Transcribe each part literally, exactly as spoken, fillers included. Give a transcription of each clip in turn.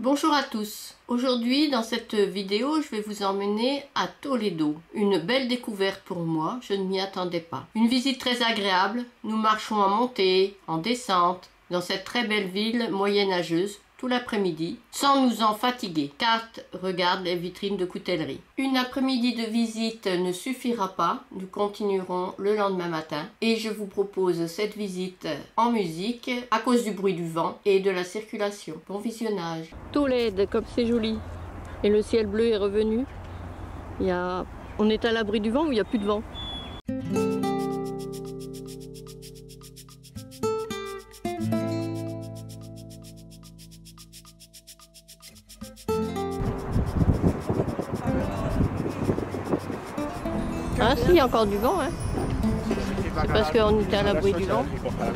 Bonjour à tous. Aujourd'hui dans cette vidéo je vais vous emmener à Toledo. Une belle découverte pour moi, je ne m'y attendais pas. Une visite très agréable, nous marchons en montée, en descente, dans cette très belle ville moyenâgeuse tout l'après-midi, sans nous en fatiguer. Kat regarde les vitrines de coutellerie. Une après-midi de visite ne suffira pas, nous continuerons le lendemain matin et je vous propose cette visite en musique à cause du bruit du vent et de la circulation. Bon visionnage. Tolède, comme c'est joli. Et le ciel bleu est revenu. Il y a... On est à l'abri du vent ou il n'y a plus de vent? Ah si, il y a encore du vent, hein. C'est parce qu'on était à l'abri du vent.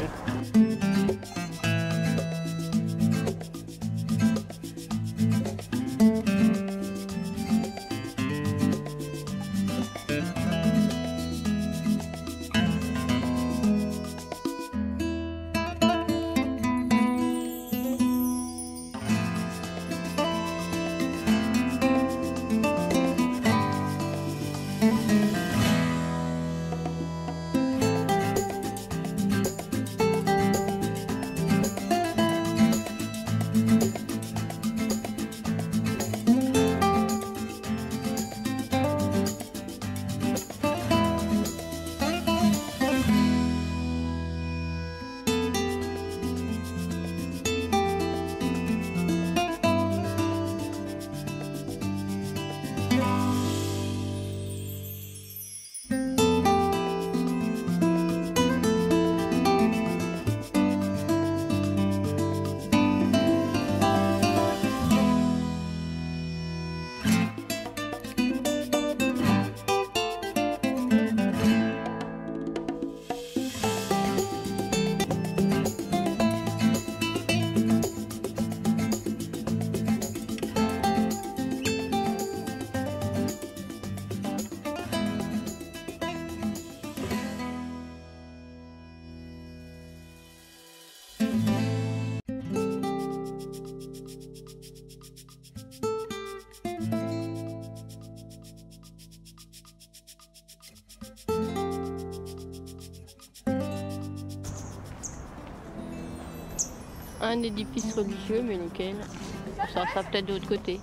Un édifice religieux, mais lequel? Ça sera peut-être de l'autre côté.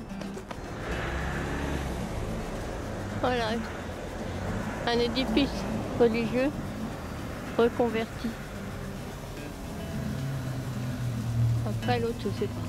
Voilà, un édifice religieux reconverti. Après l'autre, je sais pas.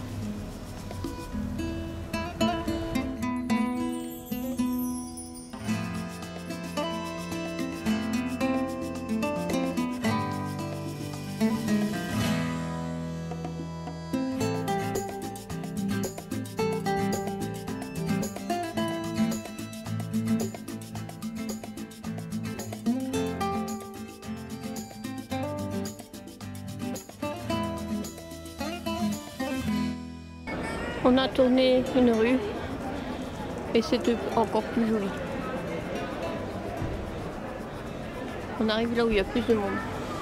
On a tourné une rue et c'était encore plus joli. On arrive là où il y a plus de monde.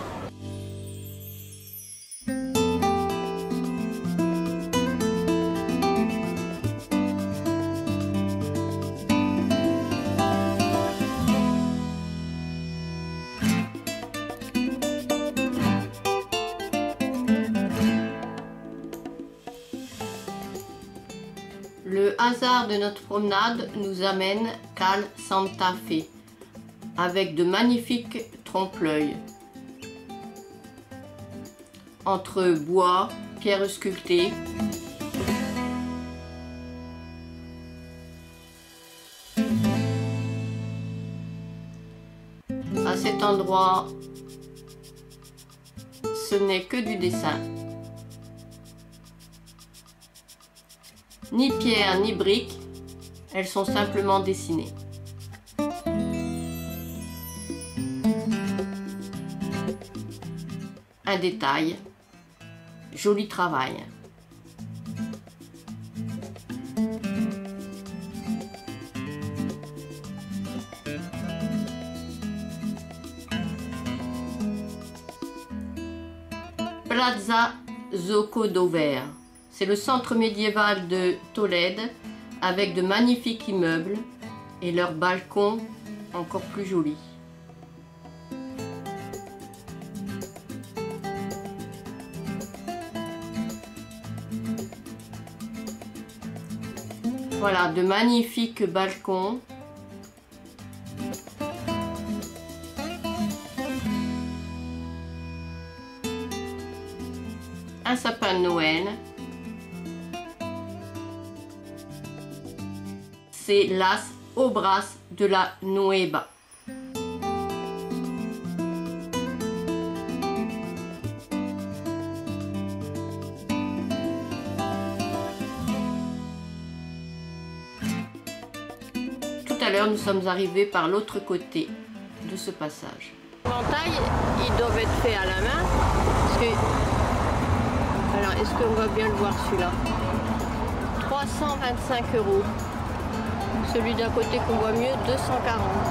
Le hasard de notre promenade nous amène Cal Santa Fe, avec de magnifiques trompe-l'œil. Entre bois, pierres sculptées, à cet endroit, ce n'est que du dessin. Ni pierre ni briques, elles sont simplement dessinées. Un détail, joli travail. Plaza Zocodover, C'est le centre médiéval de Tolède avec de magnifiques immeubles et leurs balcons encore plus jolis. Voilà, de magnifiques balcons. Un sapin de Noël. C'est Las Obras de la Nueva. Tout à l'heure, nous sommes arrivés par l'autre côté de ce passage. L'éventail, ils doivent être faits à la main. Parce que... Alors, est-ce qu'on va bien le voir celui-là? trois cent vingt-cinq euros. Celui d'un côté qu'on voit mieux, deux cent quarante.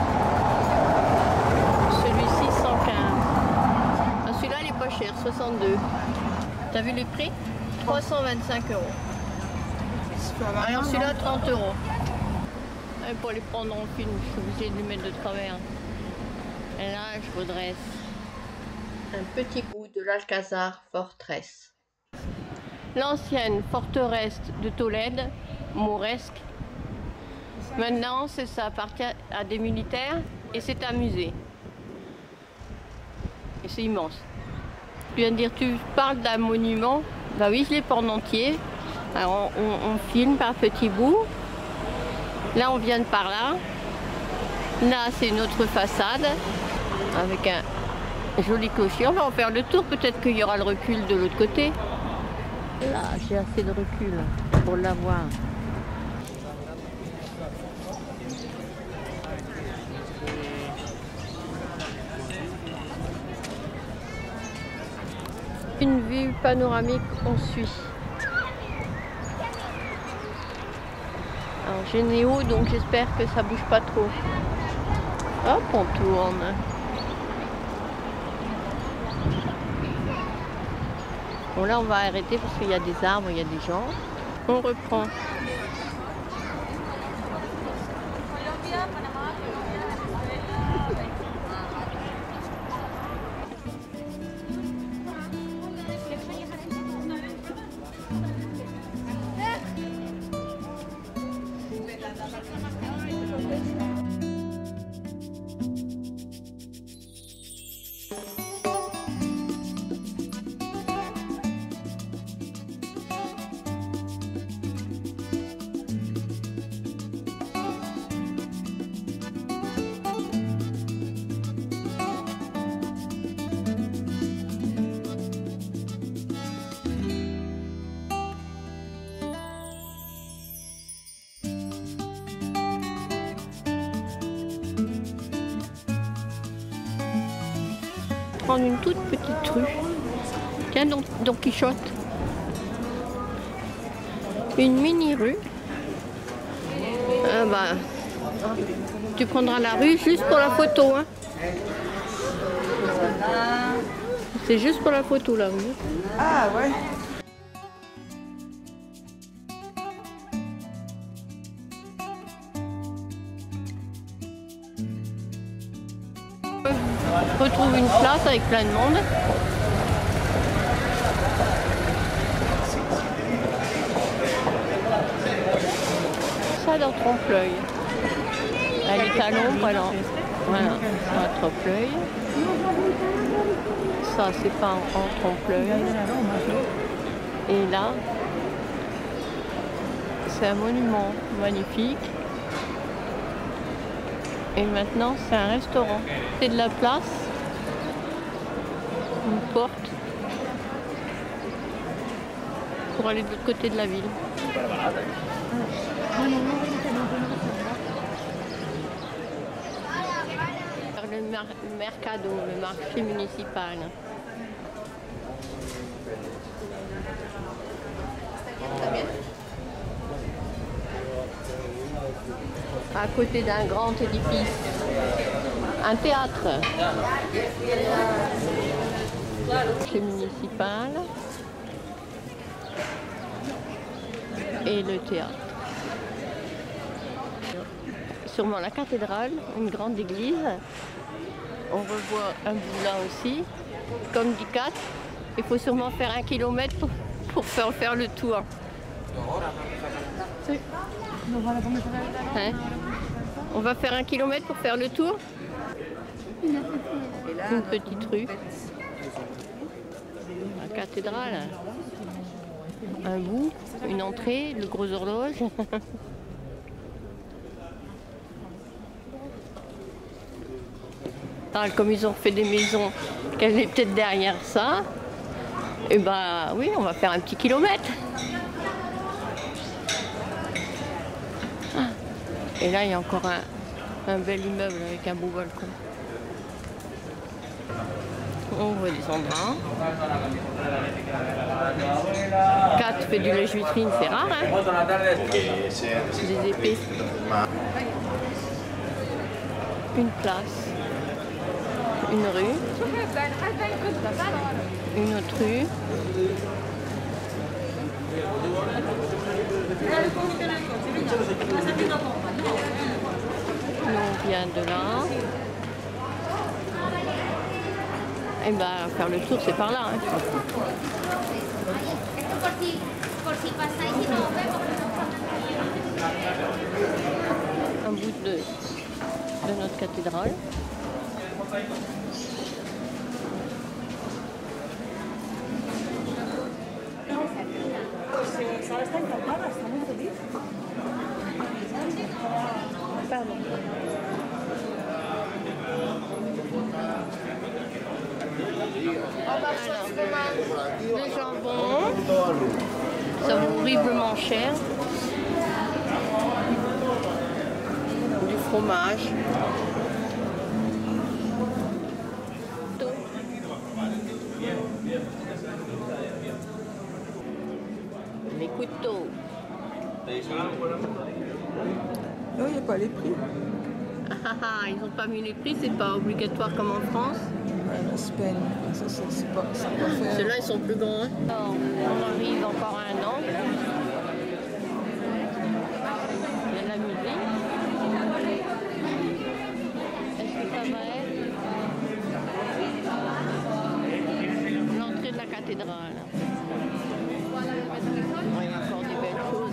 Celui-ci, cent quinze. Ah, celui-là, il est pas cher, soixante-deux. T'as vu les prix? trois cent vingt-cinq euros. Alors celui-là, trente euros. Et pour les prendre en film, je suis obligée de les mettre de travers. Et là, je redresse. Un petit bout de l'Alcazar Fortress. L'ancienne forteresse de Tolède, mauresque. Maintenant, ça appartient à des militaires et c'est un musée. Et c'est immense. Tu viens de dire, tu parles d'un monument. Bah oui, je l'ai pas en entier. Alors on, on, on filme par petits bouts. Là, on vient de par là. Là, c'est une autre façade avec un joli clocher. On va en faire le tour. Peut-être qu'il y aura le recul de l'autre côté. Là, j'ai assez de recul pour l'avoir. Une vue panoramique, on suit. Alors j'ai Néo, donc j'espère que ça bouge pas trop. Hop, on tourne. Bon là on va arrêter parce qu'il y a des arbres, il y a des gens. On reprend. Prendre une toute petite rue. Tiens, Don, Don Quichotte. Une mini rue. Ah bah, tu prendras la rue juste pour la photo. Hein. C'est juste pour la photo la rue. Ah ouais. On retrouve une place avec plein de monde. Ça dans trompe-l'œil. Elle est à l'ombre alors. Voilà, un trompe-l'œil. Ça c'est pas en, en trompe-l'œil. Et là, c'est un monument magnifique. Et maintenant, c'est un restaurant. C'est de la place, une porte, pour aller de l'autre côté de la ville. Le mer Mercado, le marché municipal. À côté d'un grand édifice, un théâtre. Marché municipal. et le théâtre. Sûrement la cathédrale, une grande église. On revoit un moulin aussi. Comme dit Kat, il faut sûrement faire un kilomètre pour, pour faire, faire le tour. Hein? On va faire un kilomètre pour faire le tour. Une petite rue. La cathédrale. Un bout, une entrée, le gros horloge. Comme ils ont fait des maisons, qu'elle est peut-être derrière ça, et ben oui, on va faire un petit kilomètre. Et là, il y a encore un, un bel immeuble avec un beau balcon. On redescendra. Kat fait du lèche-vitrine, c'est rare, hein? Des épées. Une place. Une rue, une autre rue, on vient de là, et ben faire le tour c'est par là. Hein. Un bout de, de notre cathédrale. Pardon. Alors, le jambon, ça vaut horriblement cher. Du fromage. Les couteaux. Non, il n'y a pas les prix. Ah, ah, ils n'ont pas mis les prix, c'est pas obligatoire comme en France. Ouais, la Spain, ça, ça c'est pas, c'est pas fait. Ceux-là, ils sont plus grands. Hein. Alors, on arrive encore à un an. Il y a de la musique. Est-ce que ça va être l'entrée de la cathédrale? Il y a encore des belles choses.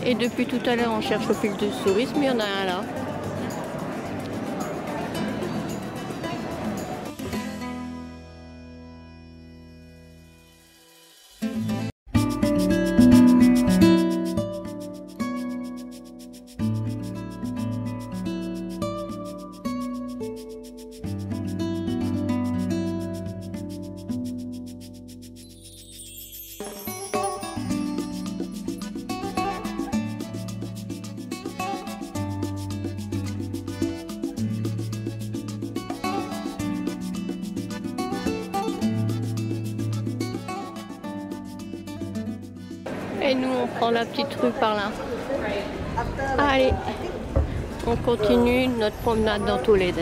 Et depuis tout à l'heure, on cherche au fil de tourisme, il y en a un là. Et nous, on prend la petite rue par là. Allez, on continue notre promenade dans Tolède.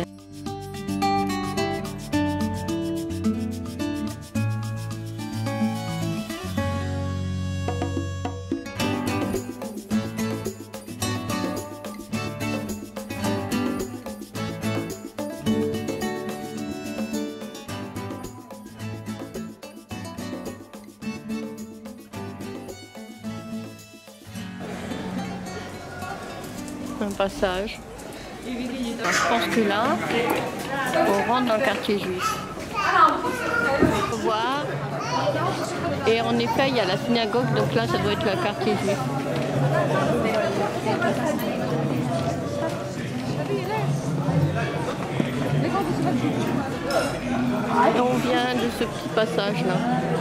Un passage. Alors, je pense que là, on rentre dans le quartier juif. On peut voir. Et en effet, il y a la synagogue, donc là, ça doit être le quartier juif. Et on vient de ce petit passage-là.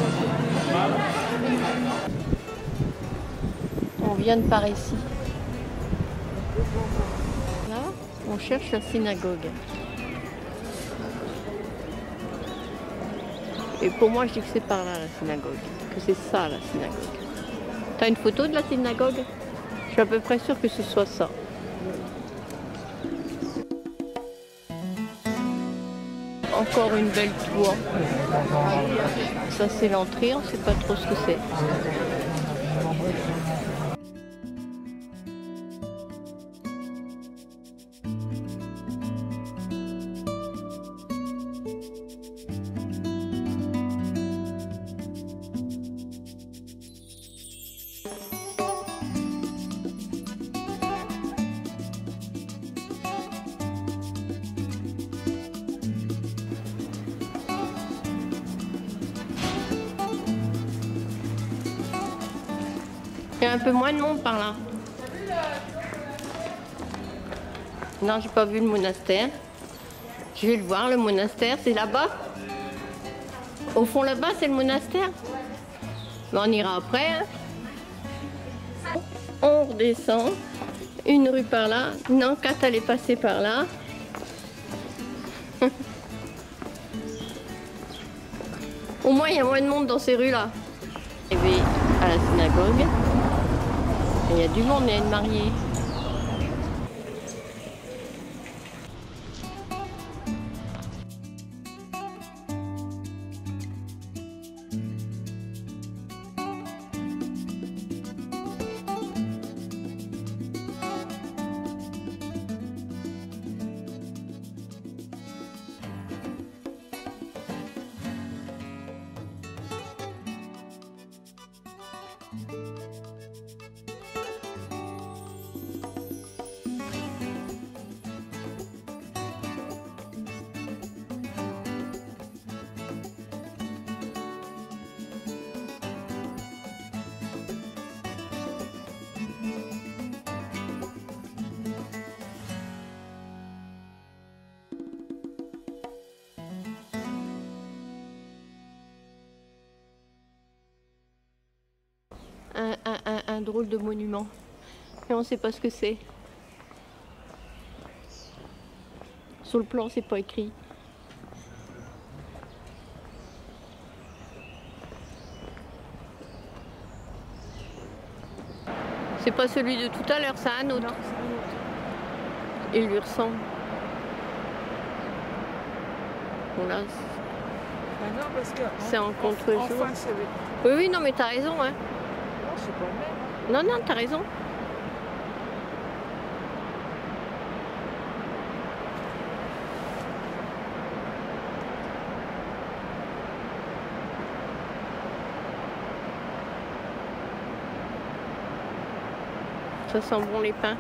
On vient de par ici. Là, on cherche la synagogue. Et pour moi, je dis que c'est par là la synagogue. Que c'est ça la synagogue. T'as une photo de la synagogue? Je suis à peu près sûre que ce soit ça. Encore une belle tour. Ça, c'est l'entrée, on ne sait pas trop ce que c'est. Il y a un peu moins de monde par là. Non, j'ai pas vu le monastère. Je vais le voir, le monastère, c'est là-bas. Au fond là-bas, c'est le monastère. Mais on ira après. Hein. On redescend. Une rue par là. Non, Kat, elle est passée par là. Au moins, il y a moins de monde dans ces rues-là. Arrivé à la synagogue. Il y a du monde, il y a une mariée. Un, un, un, un drôle de monument. Et on ne sait pas ce que c'est. Sur le plan, c'est pas écrit. C'est pas celui de tout à l'heure, c'est un autre. Non, c'est un autre. Il lui ressemble. Bon là, c'est en, en contre-jour. Enfin, oui, oui, non, mais t'as raison, hein. Non, c'est pas le même. Non, non, t'as raison. Ça sent bon les pins.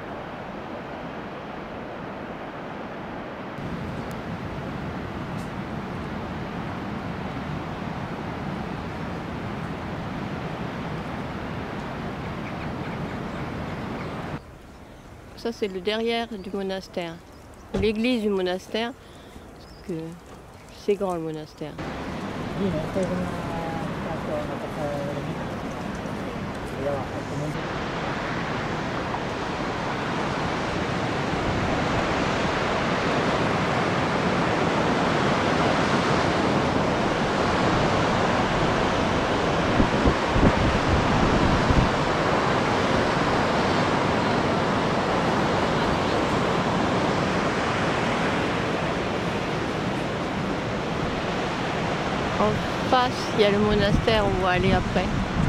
Ça c'est le derrière du monastère, l'église du monastère, parce que c'est grand le monastère. En face, il y a le monastère où on va aller après.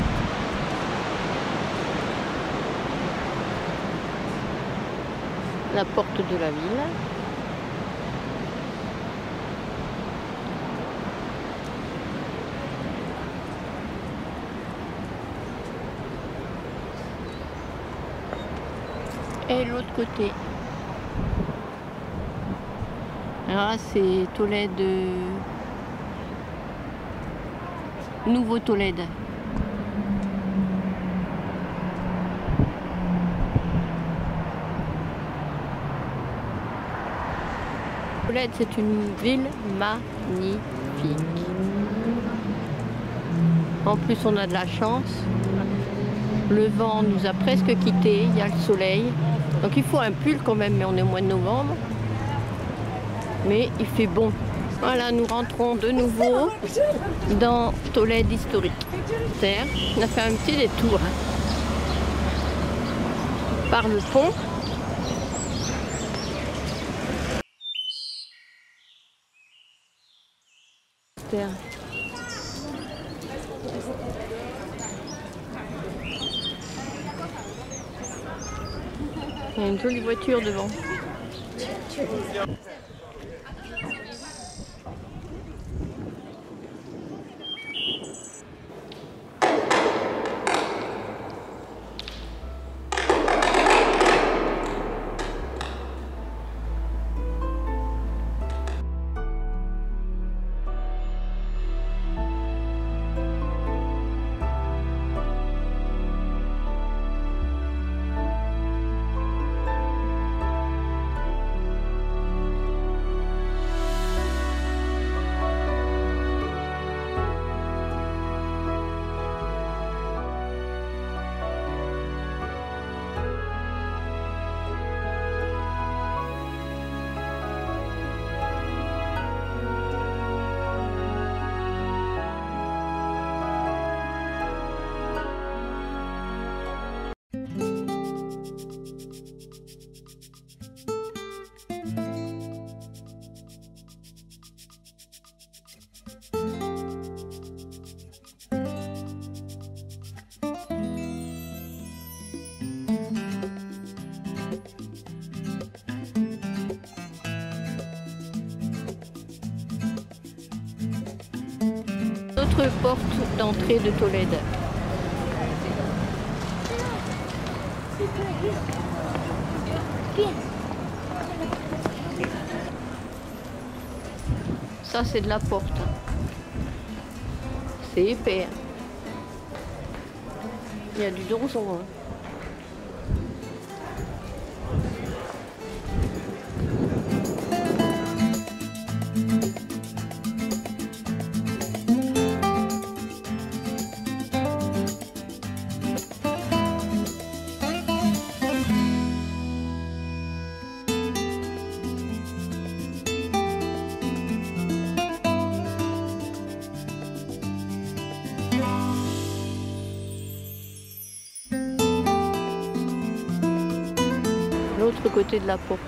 La porte de la ville. Et l'autre côté. Alors là, c'est Tolède. Nouveau Tolède. Tolède, c'est une ville magnifique. En plus, on a de la chance. Le vent nous a presque quittés, il y a le soleil. Donc il faut un pull quand même, mais on est au mois de novembre. Mais il fait bon. Voilà, nous rentrons de nouveau dans Tolède historique. On a fait un petit détour hein, par le pont. Il y a une jolie voiture devant. Autre porte d'entrée de Tolède. Ça c'est de la porte. C'est épais. Il y a du donjon. Hein. L'autre côté de la porte.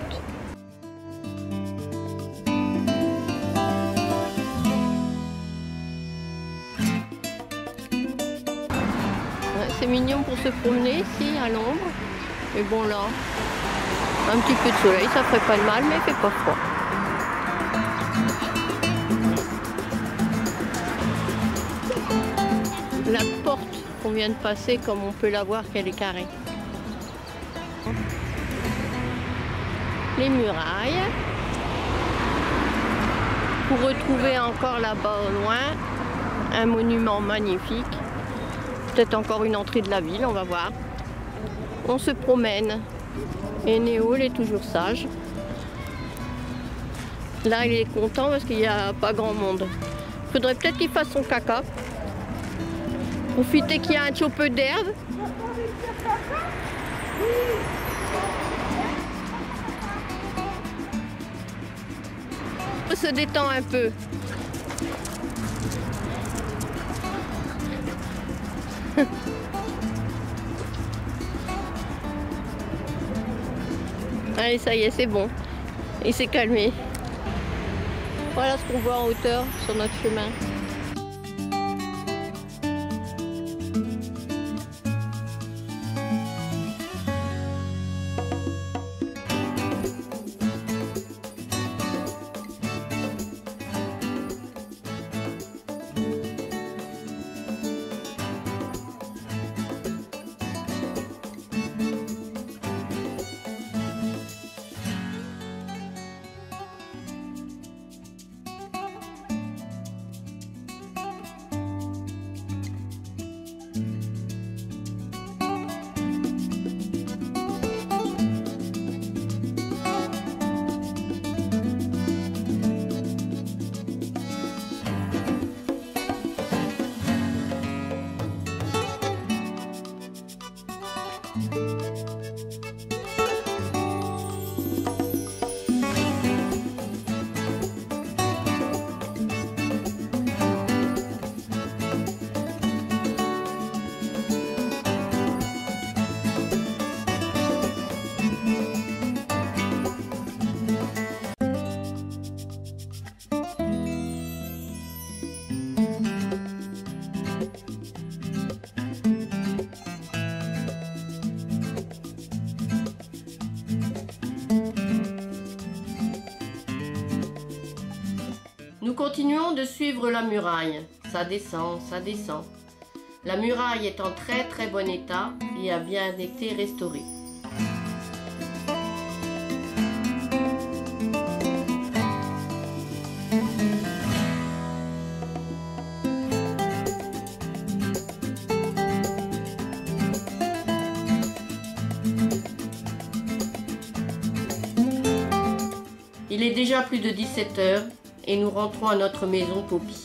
Ouais, c'est mignon pour se promener ici à l'ombre. Mais bon là, un petit peu de soleil, ça ferait pas de mal, mais il fait pas froid. La porte qu'on vient de passer, comme on peut la voir qu'elle est carrée. les murailles. Pour retrouver encore là-bas au loin un monument magnifique. Peut-être encore une entrée de la ville, on va voir. On se promène. Et Néo, il est toujours sage. Là, il est content parce qu'il n'y a pas grand monde. Il faudrait peut-être qu'il fasse son caca. Profitez qu'il y a un petit peu d'herbe. On se détend un peu. Allez, ça y est, c'est bon. Il s'est calmé. Voilà ce qu'on voit en hauteur sur notre chemin. Nous continuons de suivre la muraille. Ça descend, ça descend. La muraille est en très très bon état et a bien été restaurée. Il est déjà plus de dix-sept heures et nous rentrons à notre maison Poppy.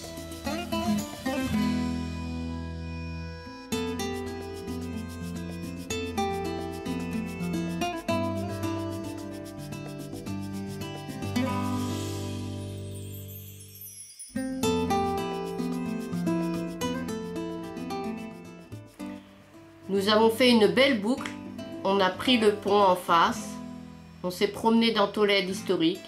Nous avons fait une belle boucle, on a pris le pont en face, on s'est promené dans Tolède historique.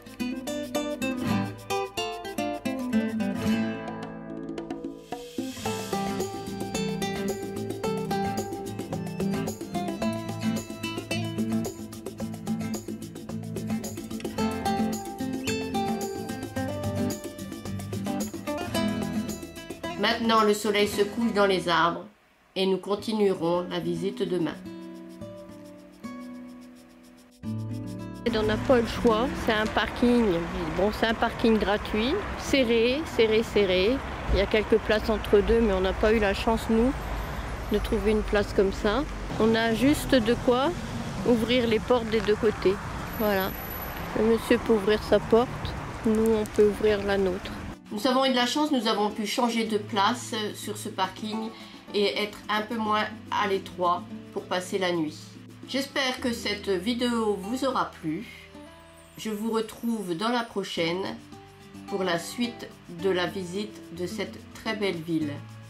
Maintenant, le soleil se couche dans les arbres et nous continuerons la visite demain. On n'a pas le choix, c'est un parking, bon, c'est un parking gratuit, serré, serré, serré. Il y a quelques places entre deux, mais on n'a pas eu la chance, nous, de trouver une place comme ça. On a juste de quoi ouvrir les portes des deux côtés. Voilà, le monsieur peut ouvrir sa porte, nous, on peut ouvrir la nôtre. Nous avons eu de la chance, nous avons pu changer de place sur ce parking et être un peu moins à l'étroit pour passer la nuit. J'espère que cette vidéo vous aura plu. Je vous retrouve dans la prochaine pour la suite de la visite de cette très belle ville.